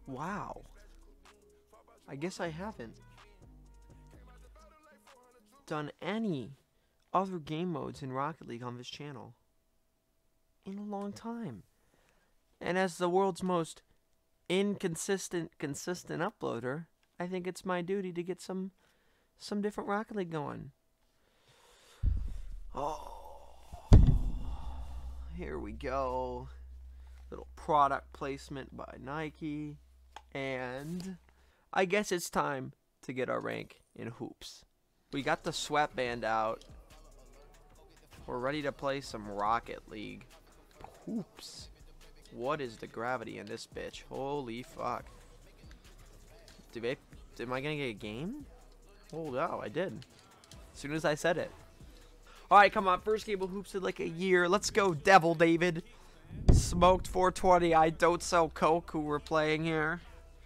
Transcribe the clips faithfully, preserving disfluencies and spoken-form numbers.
Wow. I guess I haven't done any other game modes in Rocket League on this channel in a long time. And as the world's most inconsistent, consistent uploader, I think it's my duty to get some some different Rocket League going. Oh, here we go. Little product placement by Nike. And I guess it's time to get our rank in hoops. We got the sweatband out. We're ready to play some Rocket League. Hoops. What is the gravity in this bitch? Holy fuck. Did I, am I gonna get a game? Oh no, I did. As soon as I said it. Alright, come on. First game of hoops in like a year. Let's go, Devil David. Smoked four twenty. I don't sell coke who we're playing here.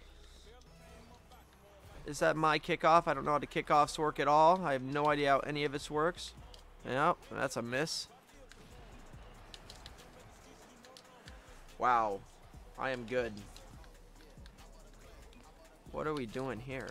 Is that my kickoff? I don't know how the kickoffs work at all. I have no idea how any of this works. Yep, that's a miss. Wow, I am good. What are we doing here?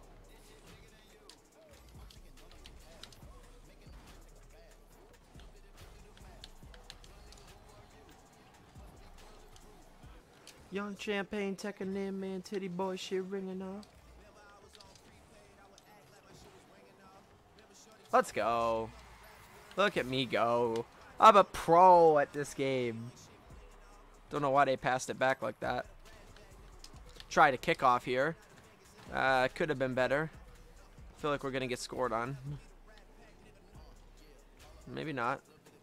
Young champagne, taking in, man, titty boy shit ringing up. Let's go. Look at me go. I'm a pro at this game. Don't know why they passed it back like that. Try to kick off here. Uh, could have been better. Feel like we're gonna get scored on. Maybe not.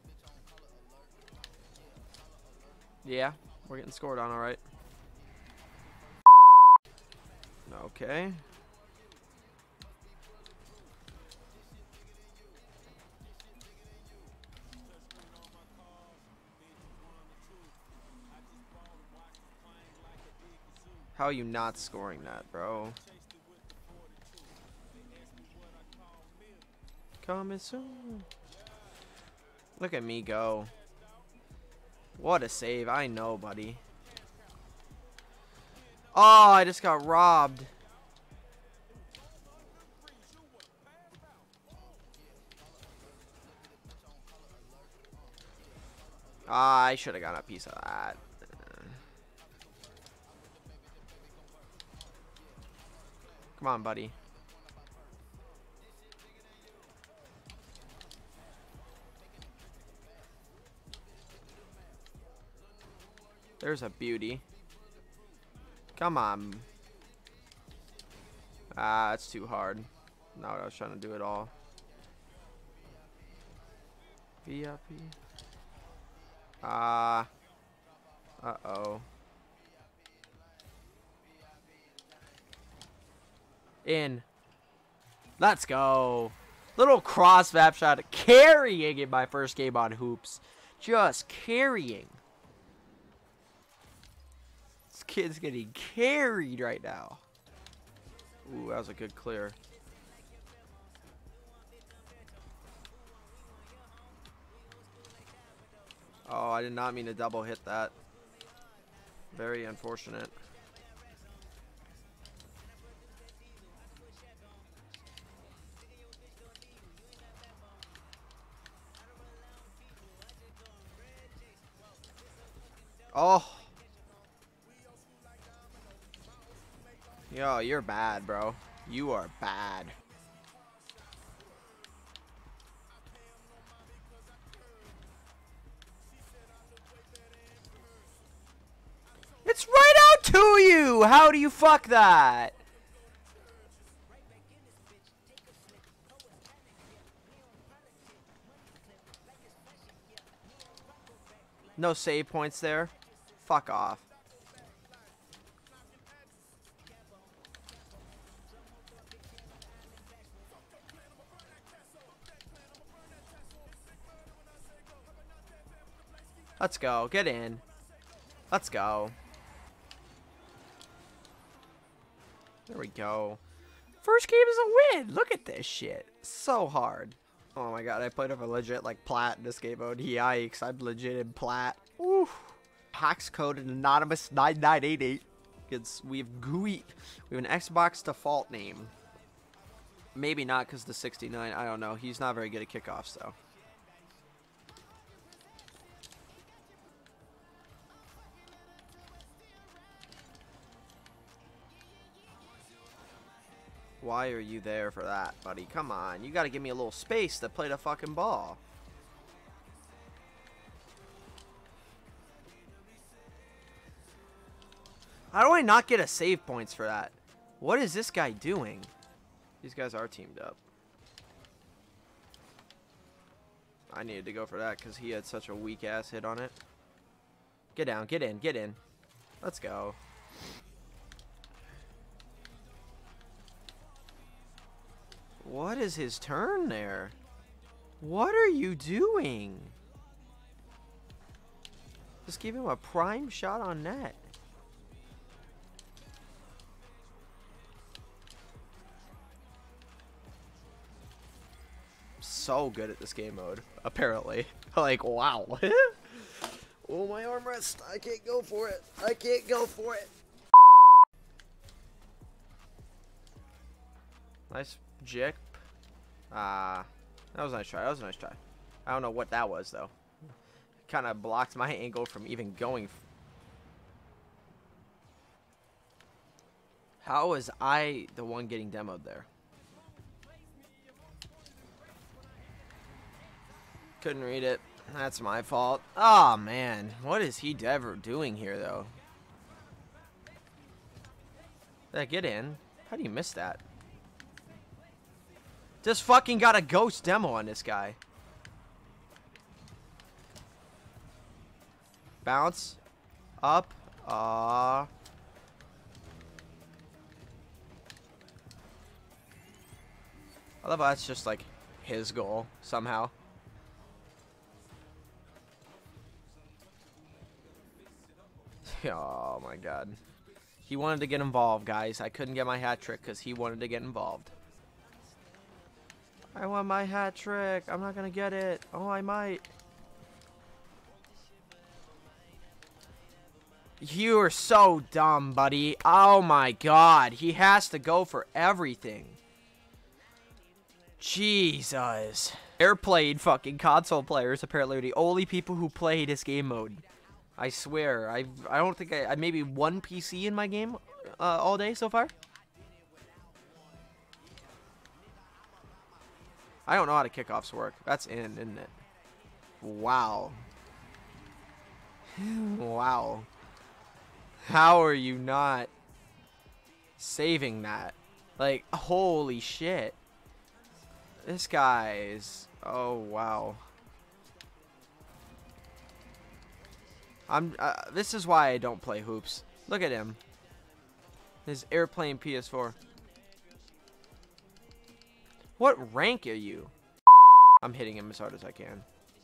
Yeah, we're getting scored on, all right. Okay. How are you not scoring that, bro? Coming soon. Look at me go. What a save. I know, buddy. Oh, I just got robbed. Ah, I should have got a piece of that. Come on, buddy. There's a beauty. Come on. Ah, it's too hard. Not what I was trying to do at all. V I P. Ah. Uh, uh-oh. In. Let's go. Little cross map shot. Carrying in my first game on hoops. Just carrying. This kid's getting carried right now. Ooh, that was a good clear. Oh, I did not mean to double hit that. Very unfortunate. Oh. Yo, you're bad, bro. You are bad. It's right out to you! How do you fuck that? No save points there. Fuck off. Let's go. Get in. Let's go. There we go. First game is a win. Look at this shit. So hard. Oh my god, I played with a legit like plat in this game mode. Yikes, I'm legit in plat. Oof. Hacks code anonymous nine nine eight eight. It's, we have GUI. We have an Xbox default name. Maybe not because the sixty-nine. I don't know. He's not very good at kickoffs, though. Why are you there for that, buddy? Come on. You got to give me a little space to play the fucking ball. How do I not get a save points for that? What is this guy doing? These guys are teamed up. I needed to go for that because he had such a weak ass hit on it. Get down, get in, get in. Let's go. What is his turn there? What are you doing? Just give him a prime shot on net. So good at this game mode, apparently. Like, wow. Oh, my armrest. I can't go for it. I can't go for it. Nice jick. Ah, uh, that was a nice try. That was a nice try. I don't know what that was, though. Kind of blocked my angle from even going. F How was I the one getting demoed there? Couldn't read it. That's my fault. Oh, man. What is he ever doing here, though? Did I get in? How do you miss that? Just fucking got a ghost demo on this guy. Bounce. Up. Ah. I love how that's just like his goal somehow. Oh my god. He wanted to get involved, guys. I couldn't get my hat trick because he wanted to get involved. I want my hat trick. I'm not gonna get it. Oh, I might. You are so dumb, buddy. Oh my god. He has to go for everything. Jesus. Airplayed fucking console players apparently are the only people who play this game mode. I swear. I I don't think I, I maybe one P C in my game uh, all day so far. I don't know how to kickoffs work. That's in, isn't it? Wow. Wow. How are you not saving that? Like, holy shit. This guy is... Oh, wow. I'm. Uh, this is why I don't play hoops. Look at him. His airplane P S four. What rank are you? I'm hitting him as hard as I can.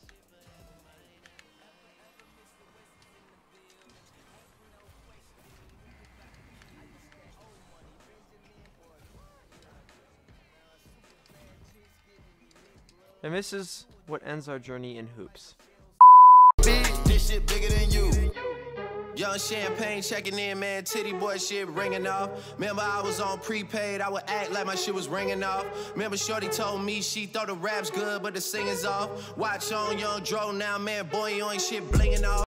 And this is what ends our journey in hoops. Big, this shit bigger than you. Young champagne checking in, man. Titty boy shit ringing off. Remember I was on prepaid. I would act like my shit was ringing off. Remember shorty told me she thought the rap's good, but the singing's off. Watch on young Dro now, man. Boy, you ain't shit blinging off.